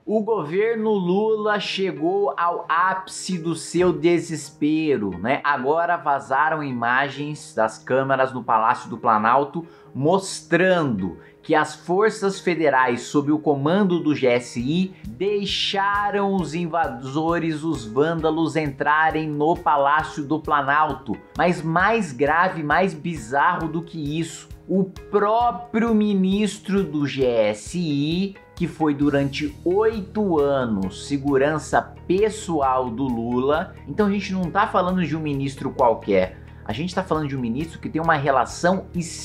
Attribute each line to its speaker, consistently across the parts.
Speaker 1: O governo Lula chegou ao ápice do seu desespero, né? Agora vazaram imagens das câmeras no Palácio do Planalto mostrando que as forças federais sob o comando do GSI deixaram os invasores, os vândalos, entrarem no Palácio do Planalto. Mas mais grave, mais bizarro do que isso, o próprio ministro do GSI, que foi durante 8 anos segurança pessoal do Lula. Então a gente não tá falando de um ministro qualquer, a gente tá falando de um ministro que tem uma relação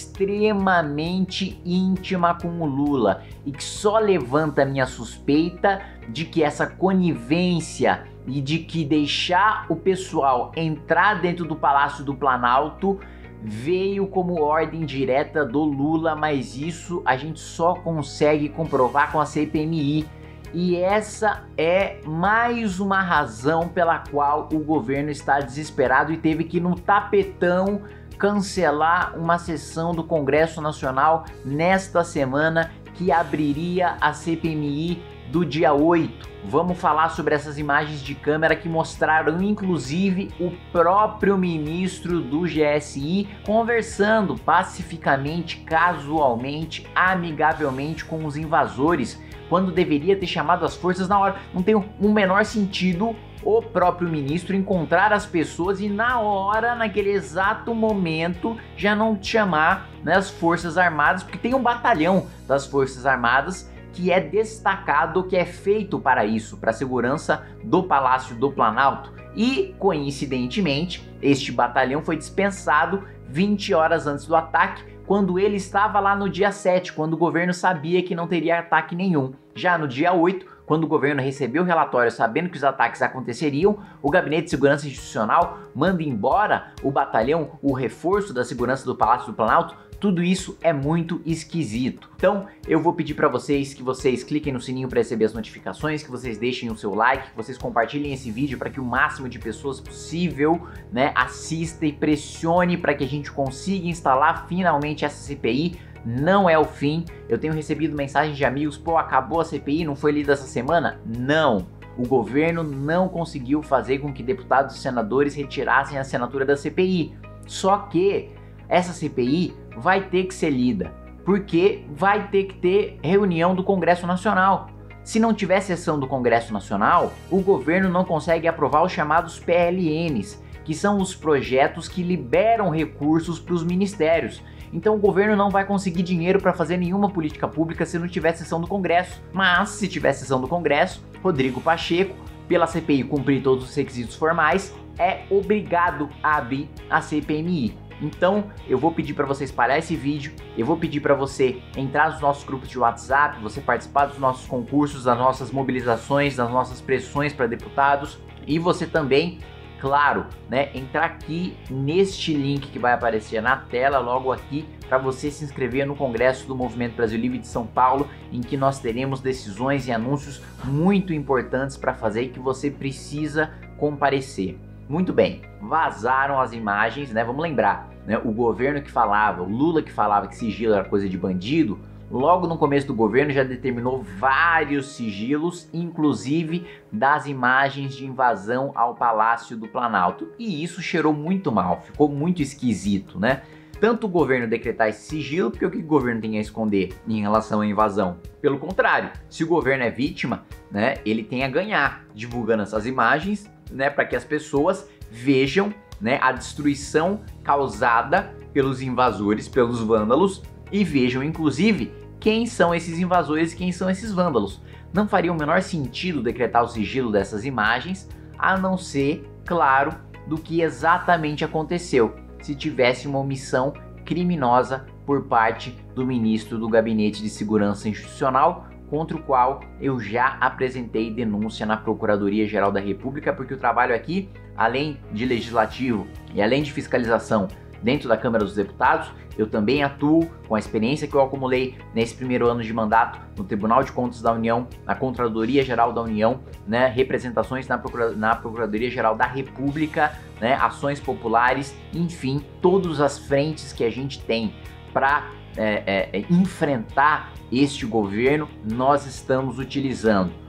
Speaker 1: extremamente íntima com o Lula e que só levanta a minha suspeita de que essa conivência e de que deixar o pessoal entrar dentro do Palácio do Planalto veio como ordem direta do Lula, mas isso a gente só consegue comprovar com a CPMI. E essa é mais uma razão pela qual o governo está desesperado e teve que, no tapetão, cancelar uma sessão do Congresso Nacional nesta semana que abriria a CPMI do dia 8. Vamos falar sobre essas imagens de câmera que mostraram inclusive o próprio ministro do GSI conversando pacificamente, casualmente, amigavelmente com os invasores, quando deveria ter chamado as forças na hora. Não tem o menor sentido o próprio ministro encontrar as pessoas e na hora, naquele exato momento, já não chamar, né, as Forças Armadas, porque tem um batalhão das Forças Armadas que é destacado, que é feito para isso, para a segurança do Palácio do Planalto. E, coincidentemente, este batalhão foi dispensado 20 horas antes do ataque, quando ele estava lá no dia 7, quando o governo sabia que não teria ataque nenhum. Já no dia 8, quando o governo recebeu o relatório sabendo que os ataques aconteceriam, o Gabinete de Segurança Institucional manda embora o batalhão, o reforço da segurança do Palácio do Planalto. Tudo isso é muito esquisito. Então eu vou pedir para vocês que vocês cliquem no sininho para receber as notificações, que vocês deixem o seu like, que vocês compartilhem esse vídeo para que o máximo de pessoas possível, né, assista e pressione para que a gente consiga instalar finalmente essa CPI. Não é o fim. Eu tenho recebido mensagens de amigos: pô, acabou a CPI, não foi lida essa semana? Não. O governo não conseguiu fazer com que deputados e senadores retirassem a assinatura da CPI. Só que essa CPI vai ter que ser lida, porque vai ter que ter reunião do Congresso Nacional. Se não tiver sessão do Congresso Nacional, o governo não consegue aprovar os chamados PLNs, que são os projetos que liberam recursos para os ministérios. Então o governo não vai conseguir dinheiro para fazer nenhuma política pública se não tiver sessão do Congresso. Mas se tiver sessão do Congresso, Rodrigo Pacheco, pela CPI cumprir todos os requisitos formais, é obrigado a abrir a CPMI. Então eu vou pedir para você espalhar esse vídeo, eu vou pedir para você entrar nos nossos grupos de WhatsApp, você participar dos nossos concursos, das nossas mobilizações, das nossas pressões para deputados, e você também, claro, né, entrar aqui neste link que vai aparecer na tela logo aqui para você se inscrever no Congresso do Movimento Brasil Livre de São Paulo, em que nós teremos decisões e anúncios muito importantes para fazer e que você precisa comparecer. Muito bem, vazaram as imagens, né? Vamos lembrar, né? O governo que falava, o Lula que falava que sigilo era coisa de bandido, logo no começo do governo já determinou vários sigilos, inclusive das imagens de invasão ao Palácio do Planalto. E isso cheirou muito mal, ficou muito esquisito, né? Tanto o governo decretar esse sigilo, porque o que o governo tem a esconder em relação à invasão? Pelo contrário, se o governo é vítima, né, ele tem a ganhar divulgando essas imagens, né, para que as pessoas vejam, né, a destruição causada pelos invasores, pelos vândalos, e vejam inclusive quem são esses invasores e quem são esses vândalos. Não faria o menor sentido decretar o sigilo dessas imagens, a não ser, claro, do que exatamente aconteceu, se tivesse uma omissão criminosa por parte do ministro do Gabinete de Segurança Institucional, contra o qual eu já apresentei denúncia na Procuradoria-Geral da República, porque o trabalho aqui, além de legislativo e além de fiscalização dentro da Câmara dos Deputados, eu também atuo com a experiência que eu acumulei nesse primeiro ano de mandato no Tribunal de Contas da União, na Contradoria-Geral da União, né, representações na Procuradoria-Geral da República, né, ações populares, enfim, todas as frentes que a gente tem para enfrentar este governo, nós estamos utilizando.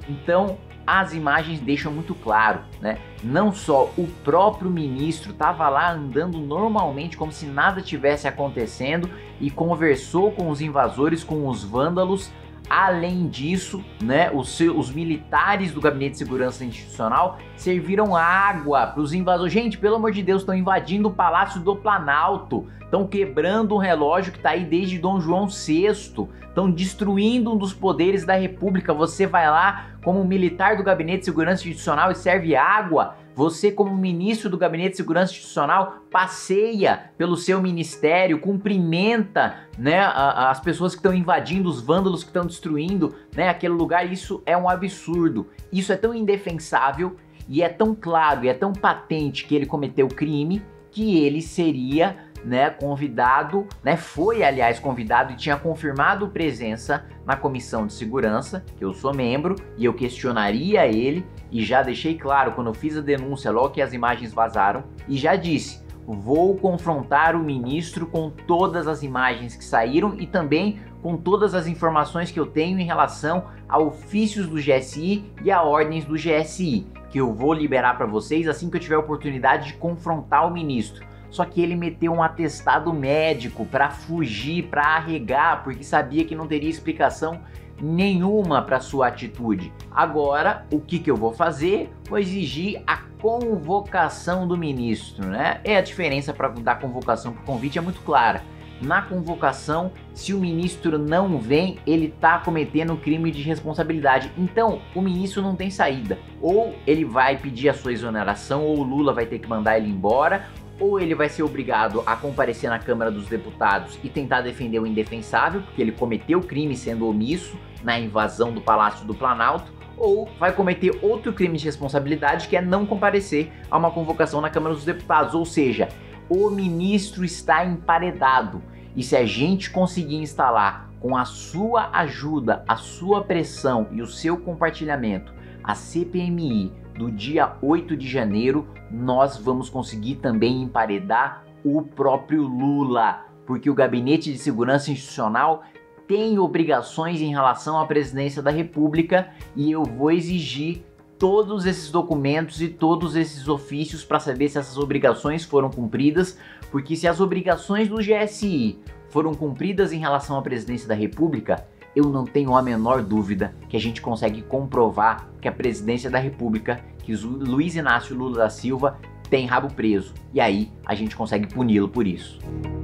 Speaker 1: Então, as imagens deixam muito claro, né? Não só o próprio ministro estava lá andando normalmente como se nada tivesse acontecendo e conversou com os invasores, com os vândalos. Além disso, né, os militares do Gabinete de Segurança Institucional serviram água para os invasores. Gente, pelo amor de Deus, estão invadindo o Palácio do Planalto, estão quebrando um relógio que está aí desde Dom João VI, estão destruindo um dos poderes da República. Você vai lá como militar do Gabinete de Segurança Institucional e serve água. Você, como ministro do Gabinete de Segurança Institucional, passeia pelo seu ministério, cumprimenta, né, as pessoas que estão invadindo, os vândalos que estão destruindo, né, aquele lugar. Isso é um absurdo. Isso é tão indefensável e é tão claro e é tão patente que ele cometeu crime que ele seria, né, convidado, né, foi aliás convidado e tinha confirmado presença na comissão de segurança, que eu sou membro, e eu questionaria ele, e já deixei claro quando eu fiz a denúncia logo que as imagens vazaram, e já disse, vou confrontar o ministro com todas as imagens que saíram e também com todas as informações que eu tenho em relação a ofícios do GSI e a ordens do GSI, que eu vou liberar para vocês assim que eu tiver a oportunidade de confrontar o ministro. Só que ele meteu um atestado médico para fugir, para arregar, porque sabia que não teria explicação nenhuma para sua atitude. Agora, o que eu vou fazer? Vou exigir a convocação do ministro, né? A diferença da convocação para o convite é muito clara. Na convocação, se o ministro não vem, ele está cometendo crime de responsabilidade. Então, o ministro não tem saída. Ou ele vai pedir a sua exoneração, ou o Lula vai ter que mandar ele embora, ou ele vai ser obrigado a comparecer na Câmara dos Deputados e tentar defender o indefensável, porque ele cometeu crime sendo omisso na invasão do Palácio do Planalto, ou vai cometer outro crime de responsabilidade, que é não comparecer a uma convocação na Câmara dos Deputados. Ou seja, o ministro está emparedado. E se a gente conseguir instalar, com a sua ajuda, a sua pressão e o seu compartilhamento, a CPMI do dia 8 de janeiro, nós vamos conseguir também emparedar o próprio Lula, porque o Gabinete de Segurança Institucional tem obrigações em relação à presidência da República e eu vou exigir todos esses documentos e todos esses ofícios para saber se essas obrigações foram cumpridas, porque se as obrigações do GSI foram cumpridas em relação à presidência da República, eu não tenho a menor dúvida que a gente consegue comprovar que a presidência da República, que Luiz Inácio Lula da Silva tem rabo preso, e aí a gente consegue puni-lo por isso.